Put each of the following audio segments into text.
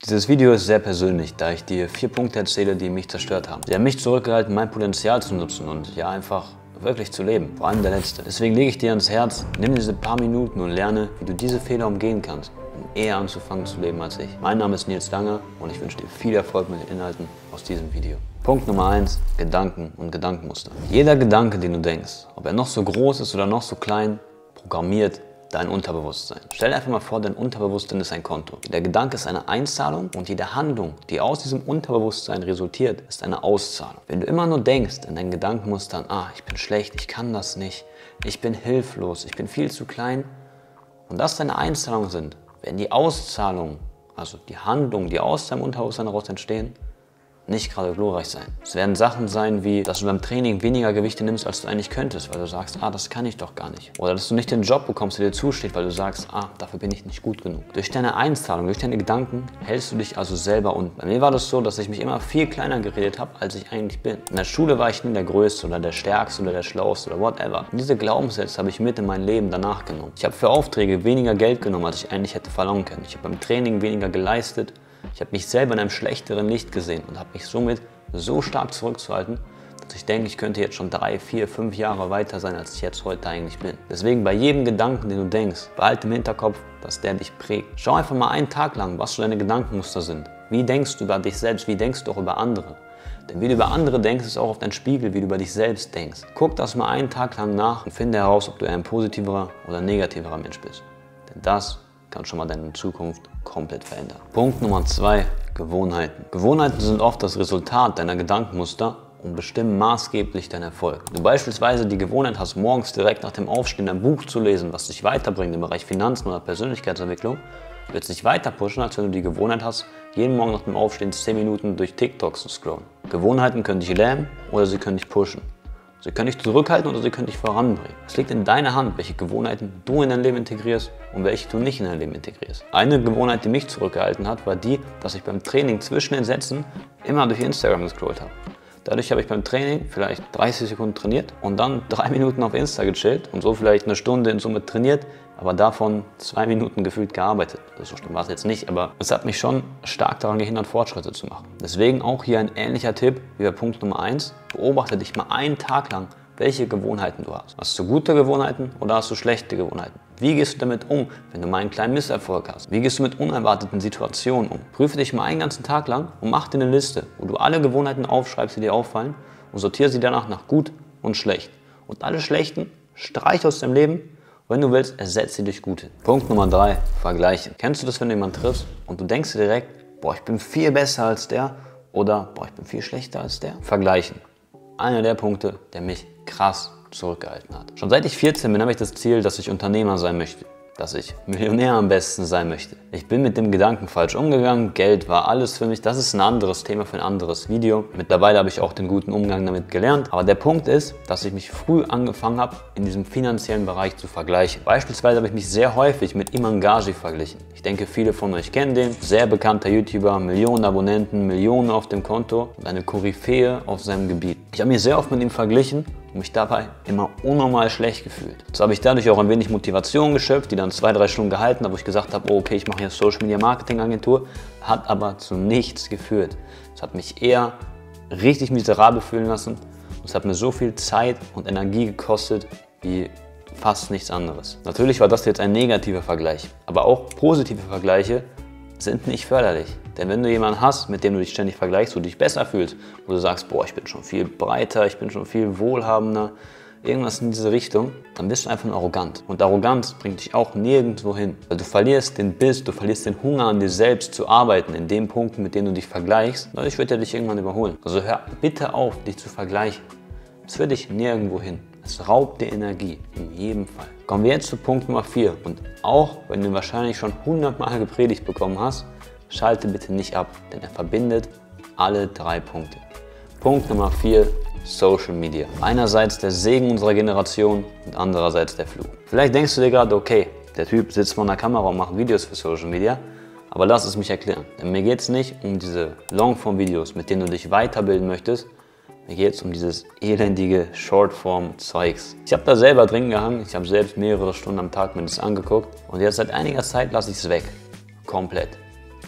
Dieses Video ist sehr persönlich, da ich dir 4 Punkte erzähle, die mich zerstört haben. Sie haben mich zurückgehalten, mein Potenzial zu nutzen und ja, einfach wirklich zu leben. Vor allem der letzte. Deswegen lege ich dir ans Herz, nimm diese paar Minuten und lerne, wie du diese Fehler umgehen kannst, um eher anzufangen zu leben als ich. Mein Name ist Nils Langer und ich wünsche dir viel Erfolg mit den Inhalten aus diesem Video. Punkt Nummer 1, Gedanken und Gedankenmuster. Jeder Gedanke, den du denkst, ob er noch so groß ist oder noch so klein, programmiert dein Unterbewusstsein. Stell dir einfach mal vor, dein Unterbewusstsein ist ein Konto. Jeder Gedanke ist eine Einzahlung und jede Handlung, die aus diesem Unterbewusstsein resultiert, ist eine Auszahlung. Wenn du immer nur denkst in deinen Gedankenmustern, ich bin schlecht, ich kann das nicht, ich bin hilflos, ich bin viel zu klein und das deine Einzahlungen sind, werden die Auszahlungen, also die Handlungen, die aus deinem Unterbewusstsein heraus entstehen, nicht gerade glorreich sein. Es werden Sachen sein wie, dass du beim Training weniger Gewichte nimmst, als du eigentlich könntest, weil du sagst, das kann ich doch gar nicht. Oder dass du nicht den Job bekommst, der dir zusteht, weil du sagst, dafür bin ich nicht gut genug. Durch deine Einzahlung, durch deine Gedanken hältst du dich also selber unten. Bei mir war das so, dass ich mich immer viel kleiner geredet habe, als ich eigentlich bin. In der Schule war ich nie der Größte oder der Stärkste oder der Schlauste oder whatever. Und diese Glaubenssätze habe ich mit in mein Leben danach genommen. Ich habe für Aufträge weniger Geld genommen, als ich eigentlich hätte verlangen können. Ich habe beim Training weniger geleistet. Ich habe mich selber in einem schlechteren Licht gesehen und habe mich somit so stark zurückzuhalten, dass ich denke, ich könnte jetzt schon 3, 4, 5 Jahre weiter sein, als ich jetzt heute eigentlich bin. Deswegen bei jedem Gedanken, den du denkst, behalte im Hinterkopf, dass der dich prägt. Schau einfach mal einen Tag lang, was so deine Gedankenmuster sind. Wie denkst du über dich selbst, wie denkst du auch über andere? Denn wie du über andere denkst, ist auch auf dein Spiegel, wie du über dich selbst denkst. Guck das mal einen Tag lang nach und finde heraus, ob du ein positiverer oder negativerer Mensch bist. Denn das kann schon mal deine Zukunft komplett verändern. Punkt Nummer 2, Gewohnheiten. Gewohnheiten sind oft das Resultat deiner Gedankenmuster und bestimmen maßgeblich deinen Erfolg. Wenn du beispielsweise die Gewohnheit hast, morgens direkt nach dem Aufstehen ein Buch zu lesen, was dich weiterbringt im Bereich Finanzen oder Persönlichkeitsentwicklung, wird es dich weiter pushen, als wenn du die Gewohnheit hast, jeden Morgen nach dem Aufstehen 10 Minuten durch TikTok zu scrollen. Gewohnheiten können dich lähmen oder sie können dich pushen. Sie können dich zurückhalten oder sie können dich voranbringen. Es liegt in deiner Hand, welche Gewohnheiten du in dein Leben integrierst und welche du nicht in dein Leben integrierst. Eine Gewohnheit, die mich zurückgehalten hat, war die, dass ich beim Training zwischen den Sätzen immer durch Instagram gescrollt habe. Dadurch habe ich beim Training vielleicht 30 Sekunden trainiert und dann 3 Minuten auf Insta gechillt und so vielleicht eine Stunde in Summe trainiert, aber davon 2 Minuten gefühlt gearbeitet. So schlimm war es jetzt nicht, aber es hat mich schon stark daran gehindert, Fortschritte zu machen. Deswegen auch hier ein ähnlicher Tipp wie bei Punkt Nummer 1. Beobachte dich mal einen Tag lang, welche Gewohnheiten du hast. Hast du gute Gewohnheiten oder hast du schlechte Gewohnheiten? Wie gehst du damit um, wenn du mal einen kleinen Misserfolg hast? Wie gehst du mit unerwarteten Situationen um? Prüfe dich mal einen ganzen Tag lang und mach dir eine Liste, wo du alle Gewohnheiten aufschreibst, die dir auffallen und sortiere sie danach nach gut und schlecht. Und alle schlechten streich aus deinem Leben. Wenn du willst, ersetze sie durch gute. Punkt Nummer 3, Vergleichen. Kennst du das, wenn du jemanden triffst und du denkst dir direkt, ich bin viel besser als der oder ich bin viel schlechter als der? Vergleichen. Einer der Punkte, der mich krass zurückgehalten hat. Schon seit ich 14 bin, habe ich das Ziel, dass ich Unternehmer sein möchte. Dass ich Millionär am besten sein möchte. Ich bin mit dem Gedanken falsch umgegangen, Geld war alles für mich. Das ist ein anderes Thema für ein anderes Video. Mittlerweile habe ich auch den guten Umgang damit gelernt. Aber der Punkt ist, dass ich mich früh angefangen habe, in diesem finanziellen Bereich zu vergleichen. Beispielsweise habe ich mich sehr häufig mit Iman Ghazi verglichen. Ich denke, viele von euch kennen den. Sehr bekannter YouTuber, Millionen Abonnenten, Millionen auf dem Konto und eine Koryphäe auf seinem Gebiet. Ich habe mich sehr oft mit ihm verglichen und mich dabei immer unnormal schlecht gefühlt. So habe ich dadurch auch ein wenig Motivation geschöpft, die dann 2, 3 Stunden gehalten hat, wo ich gesagt habe, okay, ich mache hier Social Media Marketing Agentur, hat aber zu nichts geführt. Es hat mich eher richtig miserabel fühlen lassen und es hat mir so viel Zeit und Energie gekostet wie fast nichts anderes. Natürlich war das jetzt ein negativer Vergleich, aber auch positive Vergleiche sind nicht förderlich. Denn wenn du jemanden hast, mit dem du dich ständig vergleichst, wo du dich besser fühlst, wo du sagst, ich bin schon viel breiter, ich bin schon viel wohlhabender, irgendwas in diese Richtung, dann bist du einfach nur arrogant. Und Arroganz bringt dich auch nirgendwo hin. Weil du verlierst den Biss, du verlierst den Hunger an dir selbst zu arbeiten, in den Punkten, mit denen du dich vergleichst. Dadurch wird er dich irgendwann überholen. Also hör bitte auf, dich zu vergleichen. Es führt dich nirgendwo hin. Es raubt dir Energie, in jedem Fall. Kommen wir jetzt zu Punkt Nummer 4. Und auch wenn du wahrscheinlich schon 100 Mal gepredigt bekommen hast, schalte bitte nicht ab, denn er verbindet alle 3 Punkte. Punkt Nummer 4, Social Media. Einerseits der Segen unserer Generation und andererseits der Fluch. Vielleicht denkst du dir gerade, okay, der Typ sitzt vor einer Kamera und macht Videos für Social Media, aber lass es mich erklären. Denn mir geht es nicht um diese Longform-Videos, mit denen du dich weiterbilden möchtest. Mir geht es um dieses elendige Shortform-Zeugs. Ich habe da selber drin gehangen, ich habe selbst mehrere Stunden am Tag mir das angeguckt und jetzt seit einiger Zeit lasse ich es weg. Komplett.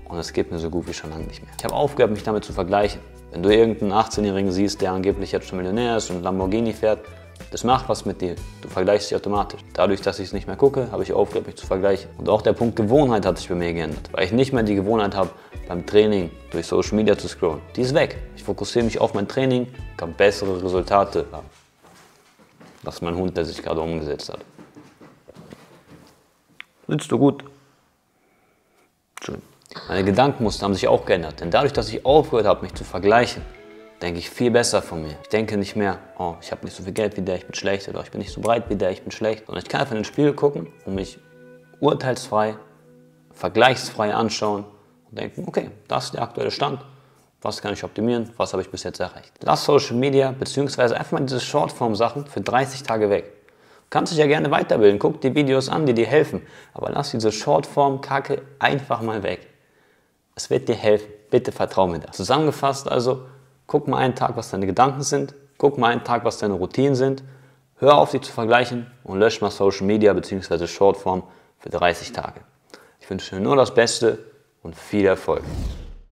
und es geht mir so gut wie schon lange nicht mehr. Ich habe aufgehört, mich damit zu vergleichen. Wenn du irgendeinen 18-Jährigen siehst, der angeblich jetzt schon Millionär ist und Lamborghini fährt, das macht was mit dir. Du vergleichst dich automatisch. Dadurch, dass ich es nicht mehr gucke, habe ich aufgehört, mich zu vergleichen. Und auch der Punkt Gewohnheit hat sich bei mir geändert, weil ich nicht mehr die Gewohnheit habe, beim Training durch Social Media zu scrollen. Die ist weg. Ich fokussiere mich auf mein Training, kann bessere Resultate haben. Das ist mein Hund, der sich gerade umgesetzt hat. Sitzt du gut? Schön. Meine Gedankenmuster haben sich auch geändert, denn dadurch, dass ich aufgehört habe, mich zu vergleichen, denke ich viel besser von mir. Ich denke nicht mehr, oh, ich habe nicht so viel Geld wie der, ich bin schlecht, oder ich bin nicht so breit wie der, ich bin schlecht. Sondern ich kann einfach in den Spiegel gucken und mich urteilsfrei, vergleichsfrei anschauen und denken, okay, das ist der aktuelle Stand, was kann ich optimieren, was habe ich bis jetzt erreicht. Lass Social Media bzw. einfach mal diese Shortform-Sachen für 30 Tage weg. Du kannst dich ja gerne weiterbilden, guck die Videos an, die dir helfen, aber lass diese Shortform-Kacke einfach mal weg. Es wird dir helfen, bitte vertrau mir da. Zusammengefasst also, guck mal einen Tag, was deine Gedanken sind, guck mal einen Tag, was deine Routinen sind, hör auf, dich zu vergleichen und lösch mal Social Media bzw. Shortform für 30 Tage. Ich wünsche dir nur das Beste und viel Erfolg.